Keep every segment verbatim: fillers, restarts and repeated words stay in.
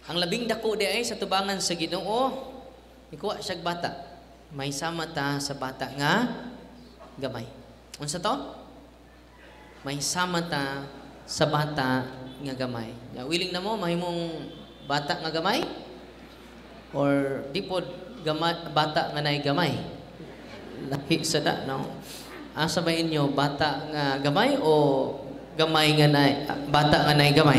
Ang labing dako di ay sa tubangan sa Ginoo, ikuha siya bata. May sama ta sa bata nga gamay. Unsa to? May sama ta sa bata nga gamay. Willing na mo mahimong bata nga gamay? Or di po gamay, bata nga nay gamay? Lahi sa da, no? Asa ba inyo, bata nga gamay o gamay nga nay, bata nga nay gamay?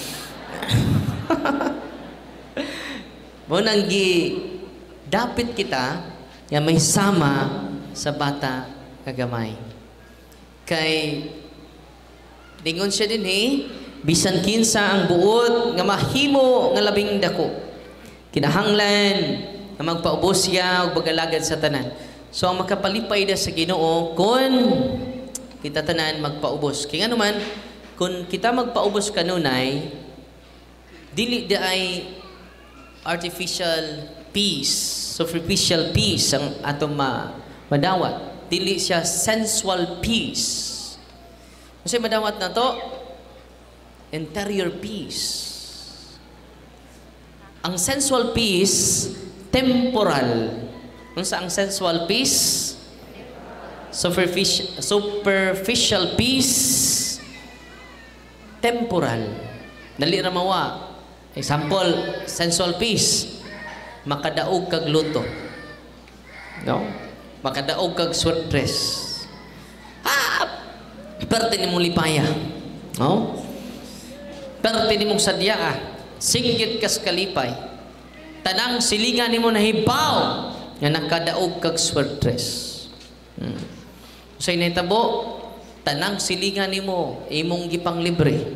Munang gi dapit kita nga may sama sa bata nga gamay. Kay dingon siya din eh, bisan kinsa ang buot nga mahimo nga labing dako. Kinahanglan nga magpaubos siya og bagalagad sa tanan. So ang makapalipay da sa Ginoo kun kita tanan magpaubos. Kaya nga naman, kung kita magpaubos kanunay, dili di ay artificial peace, superficial peace ang atong ma madawat. Dili siya sensual peace. Kasi madawat na to, interior peace. Ang sensual peace, temporal. Kung sa ang sensual peace, superficial, superficial peace, temporal. Dali ra mawa. Example, sensual peace, makadaog kag luto. No? Makadaog kag sweat dress. Ah! Perte ni mong lipaya. No? Perte ni mong sadya ah. Singgit kas kalipay. Tanang silingan ni mo nahibaw nga nakadaog kag sweat dress. Hmm. Sa initabo, tanang silingan ni mo imong gipang libre.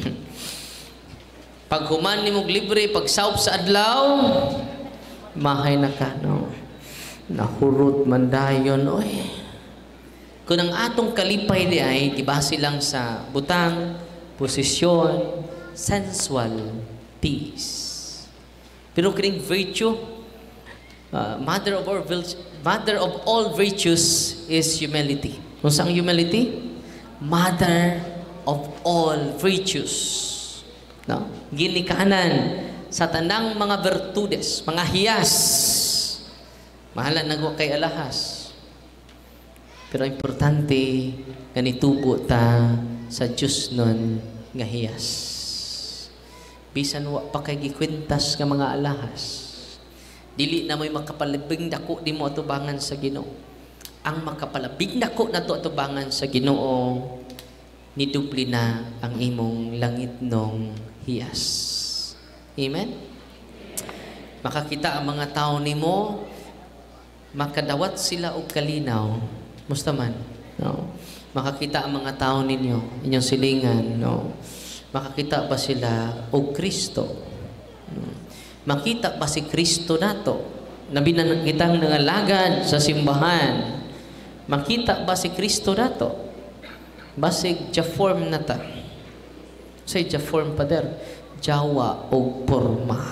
Pag human ni mong libre, pag saup sa adlaw, mahay na ka, no? Nahurot man dayon, oy. Kung ang atong kalipay di ay, gibase lang sa butang, posisyon, sensual, peace. Pero kining virtue, uh, mother of all mother of all virtues is humility. Kung saan humility? Mother of all virtues. No? Ginikanan sa tanang mga virtudes, mga hiyas. Mahalan nagwa kay alahas. Pero importante ganitubo ta sa Diyos nun nga hiyas. Bisan wa pa kay gikwintas nga mga alahas. Dili na may makapalabing dako di mo atubangan sa Ginoo. Ang makapalabing dako na to atubangan sa Ginoo, nidupli na ang imong langit nong hiyas. Amen? Makakita ang mga tao nimo, makadawat sila og kalinaw. Musta man? No? Makakita ang mga tao ninyo, inyong silingan, no? Makakita ba sila og Kristo? No? Makita ba si Kristo nato? Nabi na kitang nangalagad sa simbahan. Makita ba si Kristo nato? Basig ja-form na ta. Say ja-form pader. Jawa o porma.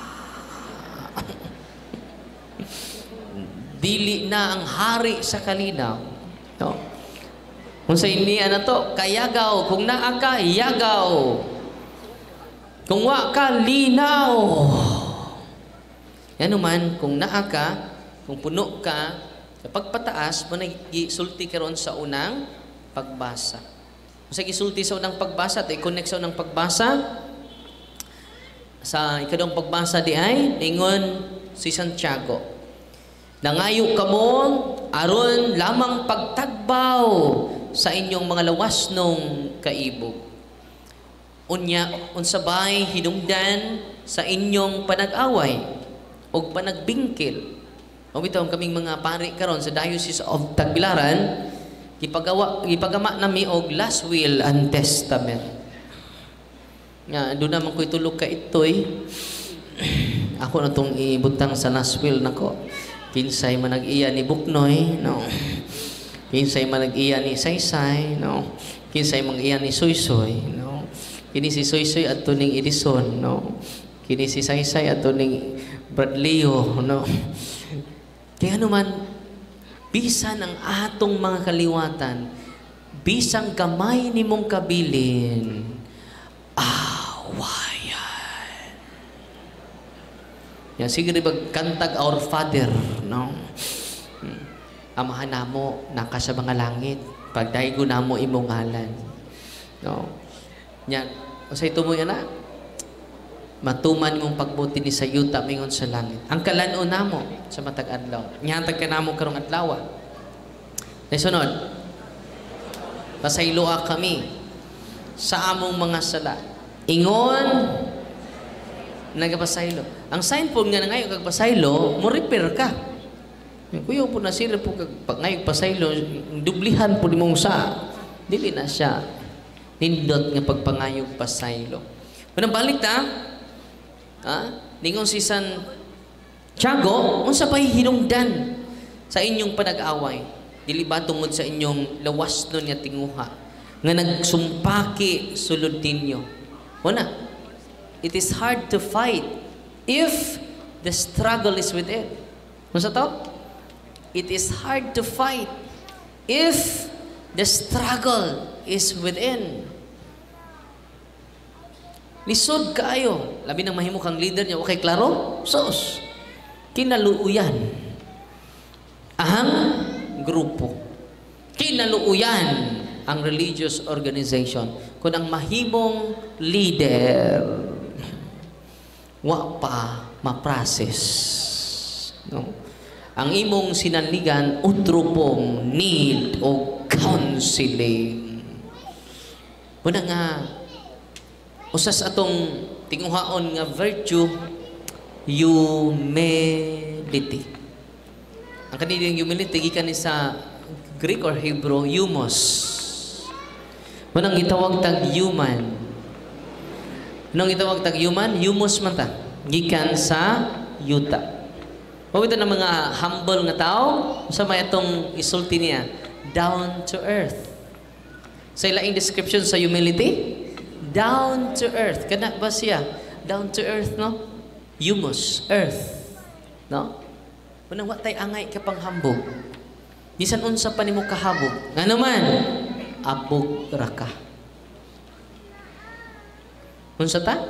Dili na ang hari sa kalinaw. No? Kung sa iniya na to, kayagaw. Kung naa ka, yagaw. Kung wa ka, linaw. Yan naman, kung naa ka, kung puno ka, sa pagpataas, mo nag-isulti ka ron sa unang pagbasa. Kung sa isulti sa unang pagbasa, at i-connect sa unang pagbasa, sa ikadong pagbasa di ay, ningon si Santiago. Nangayo ka mo, aron lamang pagtagbaw sa inyong mga lawas nung kaibog. Unya, unsabay, hinungdan sa inyong panag-away o panagbingkil. O bitaw kaming mga pari karon sa Diocese of Tagbilaran, ipagawa ipagama nami og last will and testament. Nga do naman ko itulog ka itoy. Ako na tong ibutang sa last will nako. Kinsay man nag-iya ni Buknoy, no. Kinsay man nag-iya ni Saysay, no. Kinsay man nag-iya ni Soysoy, no. Kini si Soysoy adto ning Edison, no. Kini si Saysay adto ning Bradleo, no. Kaya naman, bisan ang atong mga kaliwatan, bisang gamay ni mong kabilin, awayan. Yan, sige rin kantag Our Father, no? Hmm. Amahan namo, naka sa mga langit. Pagdaigo namo imong ngalan. No? Yan. O sa ito mo yan na, matuman mong pagbuti ni sa yuta mingon sa langit. Ang kalano namo sa matag adlaw. Nyatag ka namo karong adlaw. Nasunod. Pasayloa kami sa among mga sala. Ingon nagapasaylo. Ang sign po nga na ngayon kag pasaylo, mo repair ka. Kuyo po na sila po kag ngayon pasaylo, dublihan po nimong sa. Dili na siya nindot nga pagpangayog pasaylo. Manang balik ta, ha? Ningon si San Tiago, unsa pay hinungdan sa inyong panag-away? Dili ba tungod sa inyong lawas nun nga tinguha nga nagsumpaki sulod ninyo? Una, it is hard to fight if the struggle is within. Masa to? It is hard to fight if the struggle is within. Lisod kaayo. Labi ng mahimo kang leader niya. Okay, klaro? Sos. Kinaluuyan. Ang grupo. Kinaluuyan ang religious organization. Kung ang mahimong leader wa pa ma-process. No? Ang imong sinanligan, utro pong need o counseling. Muna nga, usas atong tinguhaon nga virtue, humility. Ang kanilang humility, gikan ni sa Greek or Hebrew, humos. Munang gitawag tag human. Nung gitawag tag human, humos man ta. Gikan sa yuta. Pagkita ng mga humble nga tao, sa may itong isulti niya, down to earth. Sa ilaing description sa humility, down to earth. Kana ba siya? Down to earth, no? Humus, earth. No? Unang watay angay ka pang hambog. Bisan unsa pa nimo kahabog. Nga naman, abog raka. Unsa ta?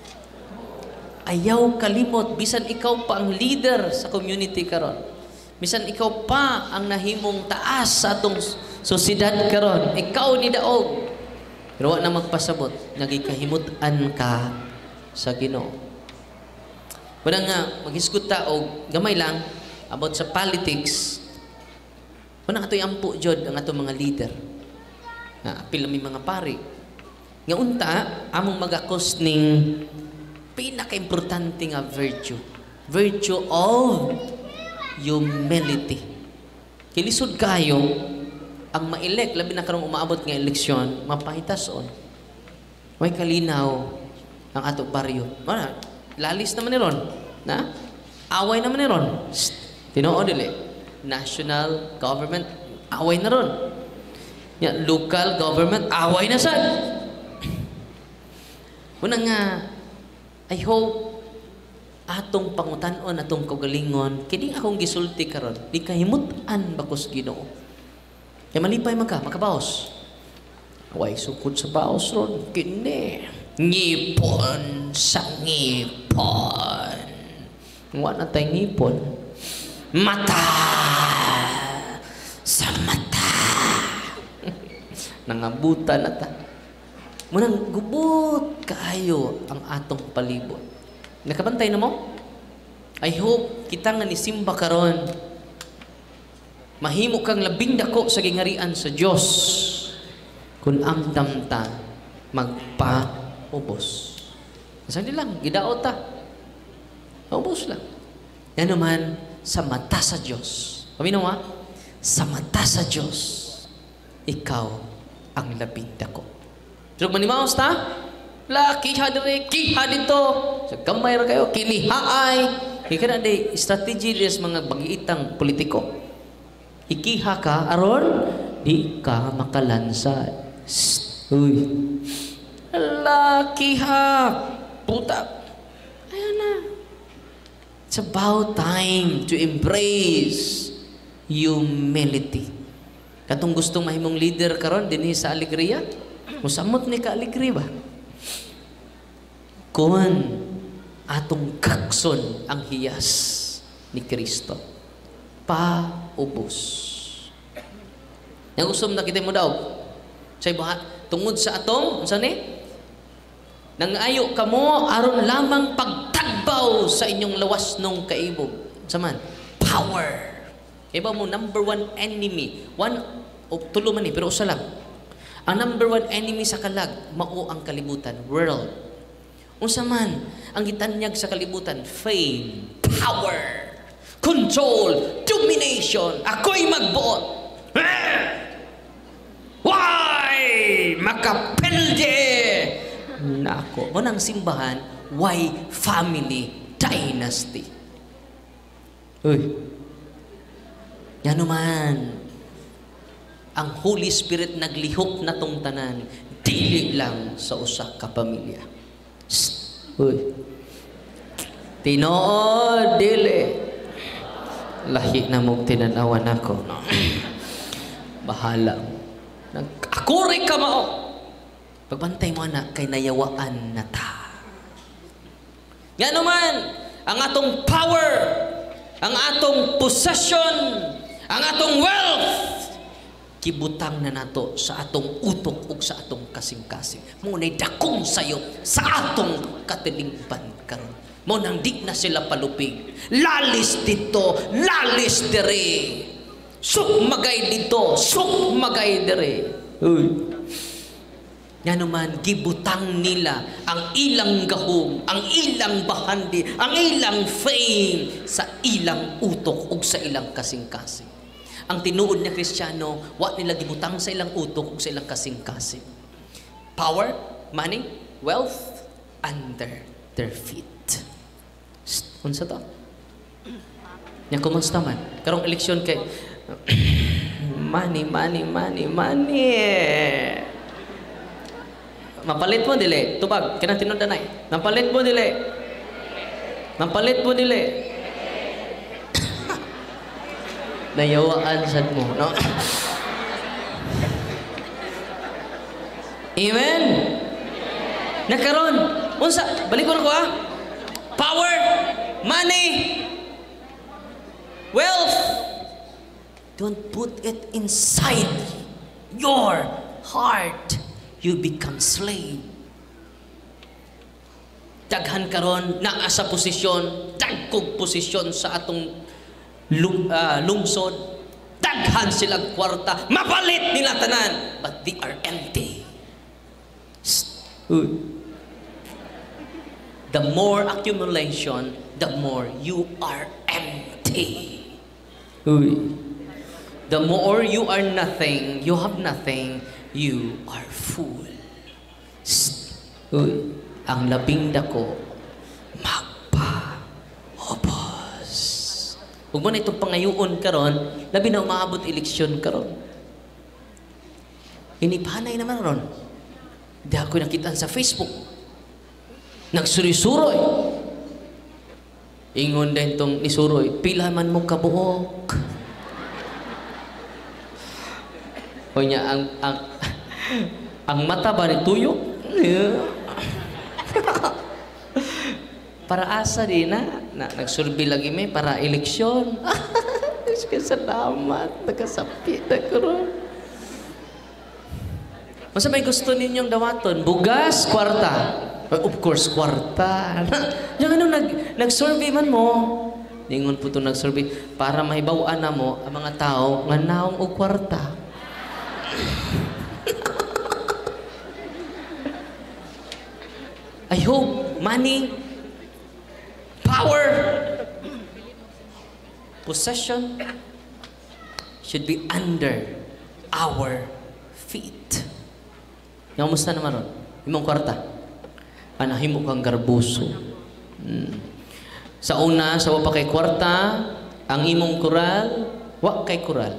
Ayaw kalimot. Bisan ikaw pa ang leader sa community karon. Bisan ikaw pa ang nahimong taas sa atong sosyedad karon. Ikaw ni daog. Pero wa na magpasabot. Nagikahimutan ka sa Ginoo. Wala nga, maghisgot ta og gamay lang about sa politics. Wala nga ito'y ampo jod ang atong mga leader. Na apil mi mga pari. Nga unta, among magakos ning pinaka-importante nga virtue. Virtue of humility. Kilisod kayo, ang ma-elect, labi na karong umaabot nga eleksyon, mapahitason. May kalinaw ang ato baryo. Mana, lalis naman ni ron. Na? Away naman ni ron. Tinoo dili. National government, away na ron. Ya, local government, away na sad. Una nga, I hope atong pangutanon, atong kagalingon, kining akong gisulti karon, di kahimutan bakos Ginoo. Kaya malipay man ka, makabaos. Away sukod sa baos ron, kini. Ngipon sa ngipon. Wala na tayong ngipon. Mata sa mata. Nangabutan na ta. Munang gubot kaayo ang atong palibot. Nakabantay na mo? I hope kita nga ni simba karon mahimo kang labing dako sa gingharian sa Dios kun amdam ta magpaubos. Saan lang, gidaot ta. Paubos lang. Yan naman, sa mata sa Diyos. Paminaw ha? Sa mata sa Diyos, ikaw ang labing dako. So, manimaos ta? La, kiha dire, kiha dito. So, gamay ra kayo, kinihaay. Kaya ka na di, strategy des mga bagiitang politiko. Ikiha ka, aron, di ka makalansa. Uy. La, kiha. Puta. Ayan na. It's about time to embrace humility. Katong gustong mahimong leader karon dinhi sa Alegria, musamot ni ka Alegria ba? Kun atong kakson ang hiyas ni Kristo. Paubos. Yang gusto na kita mo daw, sa iba, tungod sa atong, ano ni? Nangayo ka mo, aron lamang pagtagbaw sa inyong lawas nung kaibog. Saman, power. Iba mo, number one enemy. One, o tulo man eh, pero usa lang. Ang number one enemy sa kalag, mao ang kalibutan, world. Unsa man, ang gitanyag sa kalibutan, fame, power, control, domination. Ako'y magbuot. Why? Makapelde! Nako, mo nang simbahan, why family dynasty? Uy. Yan naman. Ang Holy Spirit naglihok na tong tanan, dili lang sa usa ka pamilya. Uy. Tinuod, dili. Lahi na mong tinanawan ako. No? Bahala. Nag-akuri ka mao. Pagbantay mo na, kay nayawaan na ta. Nga naman, ang atong power, ang atong possession, ang atong wealth, kibutang na nato sa atong utok ug sa atong kasing-kasing. Muna'y dakong sayo sa atong katilingban karon. Mo nang di na sila palupig. Lalis dito, lalis dere. Suk magay dito, suk magay dere. Uy. Nga naman, gibutang nila ang ilang gahom, ang ilang bahandi, ang ilang fame sa ilang utok ug sa ilang kasing-kasing. Ang tinuod na Kristiyano, wa nila gibutang sa ilang utok ug sa ilang kasing-kasing. Power, money, wealth, under their feet. Unsa to? Nya kumusta man? Karong eleksyon kay money, money, money, money. Mapalit mo dili, tubag, kanang tinud danay. Mapalit mo dili. Mapalit mo dili. Nayawaan sad mo, no? Amen. Nakaron, unsa? Balik ko na ko ha. Power, money, wealth. Don't put it inside your heart. You become slave. Daghan karon naa sa posisyon, dagkog posisyon sa atong lung, uh, lungsod. Daghan silang kwarta, mapalit nila tanan, but they are empty. The more accumulation, the more you are empty. The more you are nothing, you have nothing, you are full. Uy, ang labing dako magpa-ubos. Huwag mo na itong pangayuon karon, labi na umaabot eleksyon karon. Inipanay naman ron. Hindi ako nakitaan sa Facebook. Nagsuri-suroy. Ingon din itong isuroy, pila man mo kabuok. O niya, ang, ang, ang mata ba ni tuyok? Para asa din na, na nagsurvey lagi may para eleksyon. Salamat, nakasapi na karon. Masa may gusto ninyong dawaton? Bugas, kwarta. Of course, kwarta. Yung ano, nag, nag-survey man mo. Ningon po ito nag-survey. Para mahibawaan na mo ang mga tao nga naong o kwarta. I hope money, power, possession should be under our feet. Yung musta naman ron? Imong kwarta. Anahimo kang garbuso. Hmm. Sa una, sa wa pa kay kwarta, ang imong kural, wa kay kural.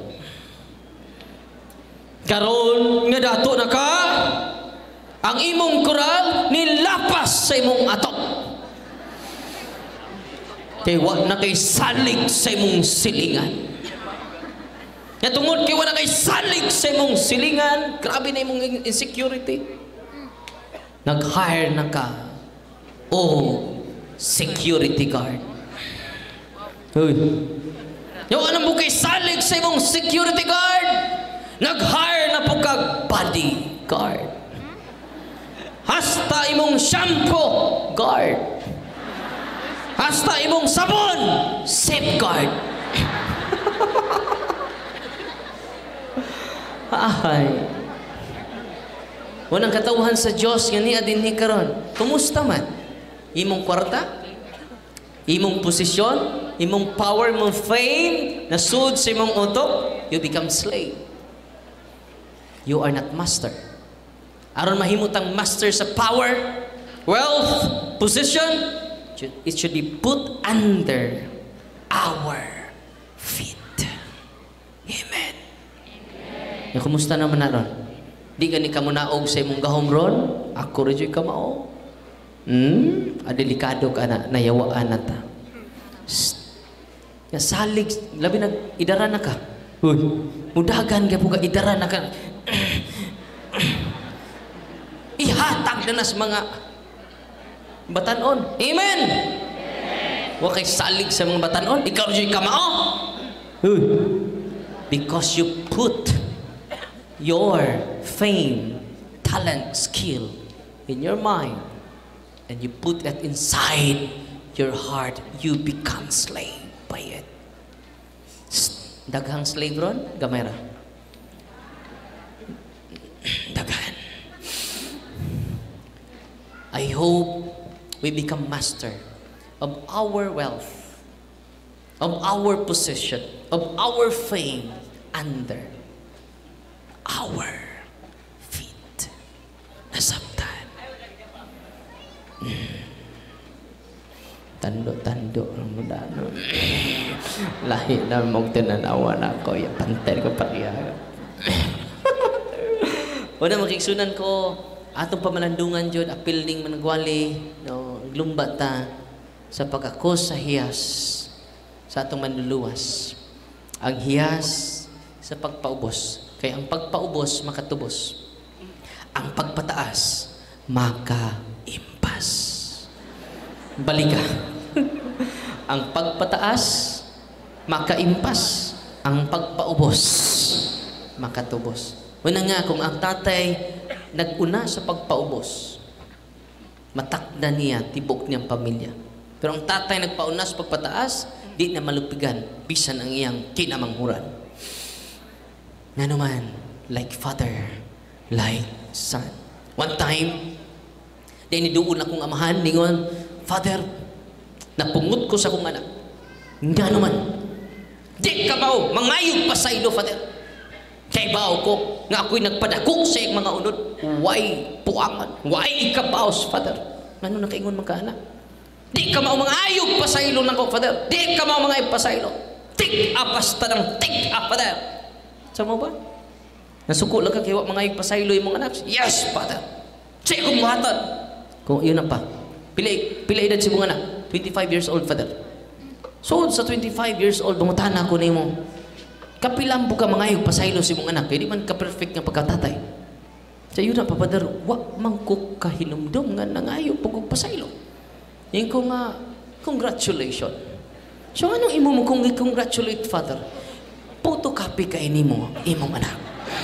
Karon nga dato na ka, ang imong kural nilapas sa imong atok. Kay wa na kay salig sa imong silingan. Nga tungod kay wa na kay salig sa imong silingan, grabe na imong insecurity. Nag-hire na ka o security guard. Uy. Yung anong bukay salig sa imong security guard, nag-hire na po kag bodyguard. Hasta imong shampoo, guard. Hasta imong sabon, safeguard. Ay. Unang katawhan sa Diyos nga niya din ni karon. Kumusta man? Imong kwarta? Imong posisyon? Imong power, imong fame? Nasud sa imong utok? You become slave. You are not master. Aron mahimutang master sa power, wealth, position, it should be put under our feet. Amen. Amen. Kumusta naman na ron? Di ka ni ka munaog sa imong gahom ron? Ako rin ka mao. Hmm? Adelikado ka na, nayawaan na ta. Salig, labi nag idara na ka. Uy, mudagan ka po ka, idara na ka. Ihatag na nas mga batanon. Amen! Huwag kay salig sa mga batanon. Ikaw rin ka mao. Uy. Because you put your fame, talent, skill in your mind and you put it inside your heart, you become slave by it. Daghang slave ron, gamay ra. Daghan. I hope we become master of our wealth, of our position, of our fame under our feet. Nasabtan. Mm. Tando-tando ang muda. No? Lahi na mong tinanawan ako. Yung pantel ko pariyaga. Una makiksunan ko, atong pamalandungan dyan, apil ning managwali, no, glumba ta sa pagkakos sa hiyas sa atong manluluwas. Ang hiyas sa pagpaubos. Kaya ang pagpaubos, makatubos. Ang pagpataas, makaimpas. Balika. Ang pagpataas, makaimpas. Ang pagpaubos, makatubos. Una nga, kung ang tatay nag-una sa pagpaubos, matakda niya, tibok niyang pamilya. Pero ang tatay nagpauna sa pagpataas, di na malupigan, bisan ang iyang kinamanghuran. Nga naman, like father, like son. One time, di niduon akong amahan, ningon, Father, napungot ko sa kong anak. Nga naman, di ka ba mangayog pa sa ilo, Father? Kay bao ko, nga ako'y nagpadakok sa iyong mga unod. Why puangan? Why ikabaos, Father? Ano na kaingon magkaanak? Di ka mao mga ayog pa sa ilo na ko, Father. Di ka mao mga ayog pa sa ilo. Tik apas ta ng tik up, Father. Sa mo ba? Nasuko lang ka kiwa mga ayog pa sa ilo yung mga anak. Yes, Father. Siya kong buhatan. Kung yun na pa. Pila, pila edad si mga anak? twenty-five years old, Father. So, sa twenty-five years old, bumutana ko na mo. Kapilang po ka mga ayog pasaylo si mong anak, hindi man ka-perfect nga pagkatatay. Sa iyo na, Papadar, wak mangkok kahinumdum nga nangayog pagkog pasaylo. Yung ko nga, congratulations. So, anong imo mo kung i-congratulate, Father? Photocopy ka ini mo, imong anak.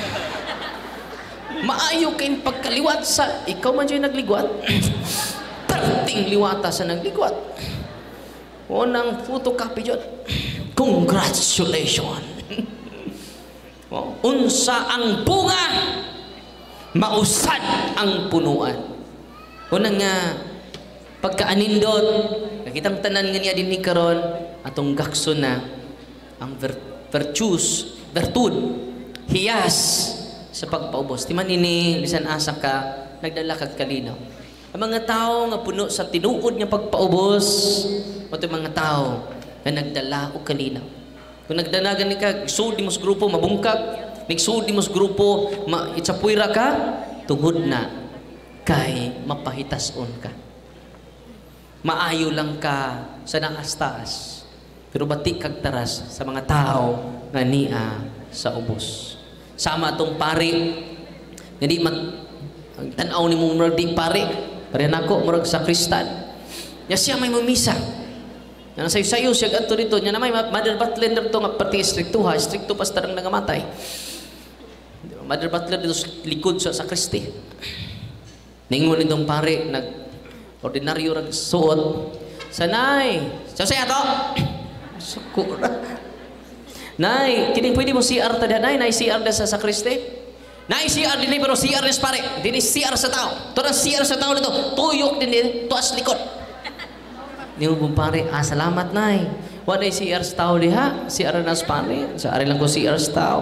Maayo kayong pagkaliwat sa, ikaw man dyan nagliwat. Perting liwata sa nagliwat. Unang photocopy dyan. Congratulations. Oh, unsa ang bunga, mausad ang punuan. Unang nga, pagkaanindot, nakitang tanan nga niya din ni karon, atong gakso na, ang vir virtues, virtud, hiyas sa pagpaubos. Timan ini, bisan asa ka, nagdala kag kalinaw. Ang mga tao nga puno sa tinuod nga pagpaubos, o mga tao na nagdala o kalinaw. Kung nagdanagan ni ka, iksudi mo sa grupo, mabungkag, iksudi mo sa grupo, ma itsapuira ka, tungod na, kay mapahitason ka. Maayo lang ka sa naas-taas, pero batik kag taras sa mga tao nga niya sa ubos. Sama atong pari, nga di mat, ang tanaw ni mong murag di pari, pare nako murag sa kristal. Ya siya may mamisa. Yan ang sayo-sayo siya ganito dito. Yan na may Mother Butler dito nga pati stricto ha. Stricto pastarang nangamatay. Mother Butler dito likod sa sakristi. Ningon itong pare, nag-ordinaryo nagsuot. Sanay! Sa saya to! Sukura. Nay, kining pwede mo C R ta Nay, nay C R da sa sakristi. Nay C R din pero C R des pare. Dini C R sa tao. To na C R sa tao dito. Tuyok din din, tuas likod. Ningon pong pare, ah salamat nay. Wa nay C R sa tao diha, C R na sa pare. Sa ari lang ko C R sa tao.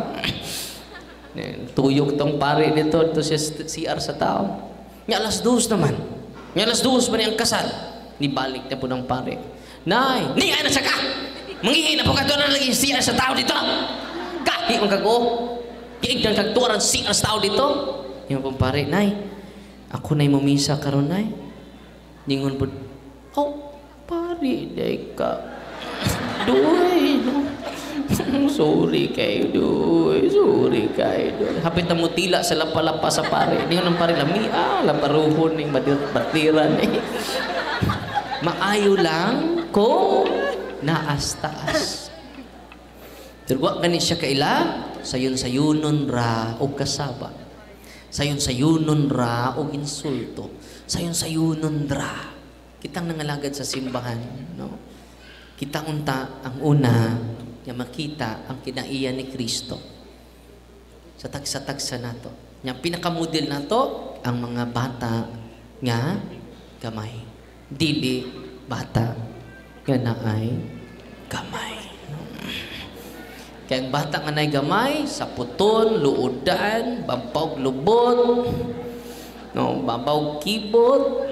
Tuyok tong pare dito, to siya C R sa tao. Nya alas dos naman. Nya alas dos ba niyang kasal? Nibalik na po ng pare. Nay, ni ay na siya ka! Mangihin na po ka doon na lagi C R sa tao dito. Kahi ang kago. Kiig ng kagtuaran C R sa tao dito. Yung pong pare, nay, ako na'y mumisa karon nay. Ningon po, oh, pare, day ka. Duy, no? Sorry kayo, duy. Sorry kayo, duy. Hapit na mo tila sa lapalapa sa pare. Ningon ng pare, lami, ah, laparuhon ng batiran eh. Maayo lang kung naas-taas. Turwa gani siya kaila, sayon-sayonon ra o kasaba. Sayon-sayonon ra o insulto. Sayon-sayonon ra. Kitang nangalagad sa simbahan, no? Kitang unta ang una nga makita ang kinaiya ni Kristo. Sa tagsa-tagsa nato. Yang pinakamodel nato ang mga bata nga gamay. Dili bata nga naay gamay. Kaya ang bata nga naay gamay, saputon, luodan, bampaw lubot, no, babaw kibot.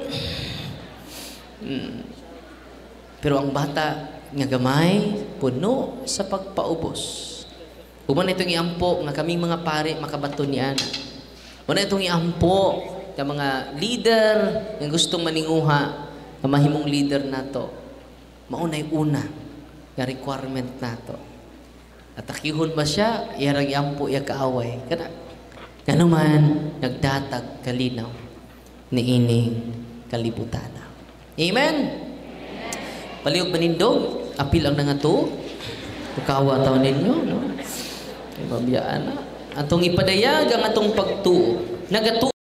Hmm. Pero ang bata nga gamay, puno sa pagpaubos. Uman itong iampo nga kaming mga pare makabato niyan. Una itong iampo nga mga leader nga gustong maninguha na mahimong leader nato, maunay una nga requirement nato. At akihon ba siya, iyarang yampo, iya kaaway. Kana, nga naman, nagdatag kalinaw ni ining kalibutan. Amen? Palihog manindog, apil ang nangato, kawa taon ninyo, no? Kaya mabiyaan na. Atong ipadayag ang atong pagtuo. Nagatu